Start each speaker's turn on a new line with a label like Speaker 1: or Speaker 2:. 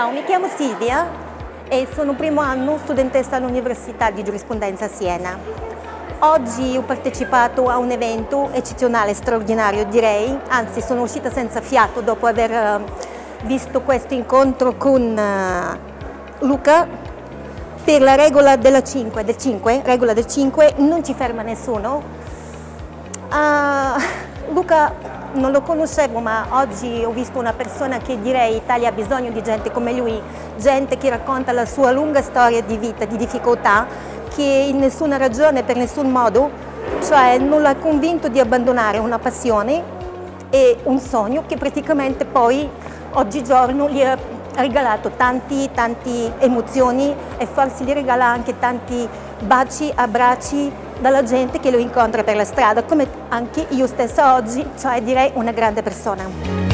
Speaker 1: Ciao, mi chiamo Silvia e sono primo anno studentessa all'Università di Giurisprudenza a Siena. Oggi ho partecipato a un evento eccezionale, straordinario direi, anzi sono uscita senza fiato dopo aver visto questo incontro con Luca. Per la regola del 5, non ci ferma nessuno. Luca non lo conoscevo, ma oggi ho visto una persona che direi Italia ha bisogno di gente come lui, gente che racconta la sua lunga storia di vita, di difficoltà, che in nessuna ragione, per nessun modo, cioè non l'ha convinto di abbandonare una passione e un sogno che praticamente poi oggigiorno gli ha regalato tante emozioni e forse gli regala anche tanti baci, abbracci dalla gente che lo incontra per la strada, come anche io stessa oggi, cioè direi una grande persona.